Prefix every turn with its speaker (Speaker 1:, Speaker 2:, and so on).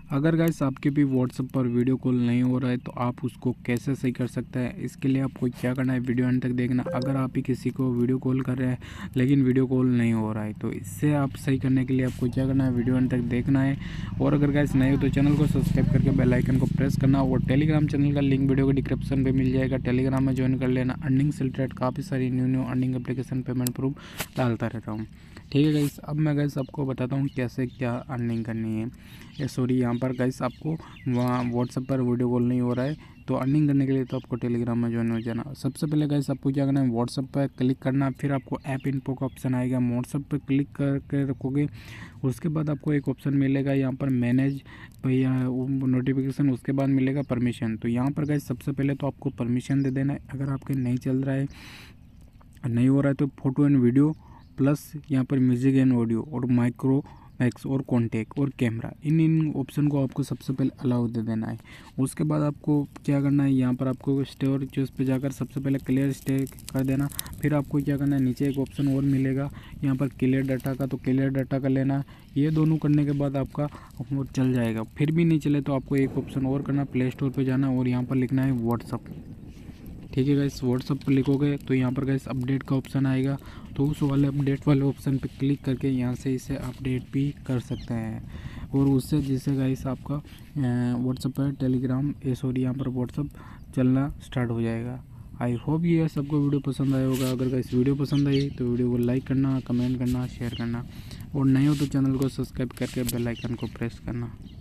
Speaker 1: अगर गाइस आपके भी व्हाट्सएप पर वीडियो कॉल नहीं हो रहा है तो आप उसको कैसे सही कर सकते हैं, इसके लिए आपको क्या करना है, वीडियो अंत तक देखना। अगर आप ही किसी को वीडियो कॉल कर रहे हैं लेकिन वीडियो कॉल नहीं हो रहा है तो इससे आप सही करने के लिए आपको क्या करना है, वीडियो अंत तक देखना है। और अगर गाइस नहीं हो तो चैनल को सब्सक्राइब करके बेल आइकन को प्रेस करना। और टेलीग्राम चैनल का लिंक वीडियो के डिस्क्रिप्शन पर मिल जाएगा, टेलीग्राम में ज्वाइन कर लेना। अर्निंग से रिलेटेड काफ़ी सारी new earning application payment proof डालता रहता हूँ। ठीक है गाइस, अब मैं गाइस आपको बताता हूँ कैसे क्या अर्निंग करनी है। यहाँ पर गाइस आपको वहाँ व्हाट्सएप पर वीडियो कॉल नहीं हो रहा है तो अर्निंग करने के लिए तो आपको टेलीग्राम में ज्वाइन हो जाना। सबसे पहले गाइस आपको क्या करना है, व्हाट्सएप पर क्लिक करना, फिर आपको ऐप इन्फो का ऑप्शन आएगा, व्हाट्सएप पर क्लिक करके रखोगे। उसके बाद आपको एक ऑप्शन मिलेगा यहाँ पर मैनेज या नोटिफिकेशन, उसके बाद मिलेगा परमिशन। तो यहाँ पर गाइस सबसे पहले तो आपको परमिशन दे देना है। अगर आपके नहीं चल रहा है, नहीं हो रहा है तो फ़ोटो एंड वीडियो प्लस यहाँ पर म्यूज़िक एंड ऑडियो और माइक्रो मैक्स और कॉन्टेक्ट और कैमरा, इन ऑप्शन को आपको सबसे पहले अलाउ दे देना है। उसके बाद आपको क्या करना है, यहाँ पर आपको स्टे और चूज़ पे जाकर सबसे पहले क्लियर स्टे कर देना। फिर आपको क्या करना है, नीचे एक ऑप्शन और मिलेगा यहाँ पर क्लियर डाटा का, तो क्लियर डाटा का लेना। ये दोनों करने के बाद आपका चल जाएगा। फिर भी नहीं चले तो आपको एक ऑप्शन और करना, प्ले स्टोर पर जाना और यहाँ पर लिखना है व्हाट्सअप। ठीक है गाइस, व्हाट्सअप पर लिखोगे तो यहाँ पर गाइस अपडेट का ऑप्शन आएगा, तो उस वाले अपडेट वाले ऑप्शन पे क्लिक करके यहाँ से इसे अपडेट भी कर सकते हैं। और उससे जिससे गाइस आपका व्हाट्सअप पर टेलीग्राम यहाँ पर व्हाट्सअप चलना स्टार्ट हो जाएगा। आई होप ये सबको वीडियो पसंद आया होगा। अगर गाइस वीडियो पसंद आई तो वीडियो को लाइक करना, कमेंट करना, शेयर करना और नए हो तो चैनल को सब्सक्राइब करके बेल आइकन को प्रेस करना।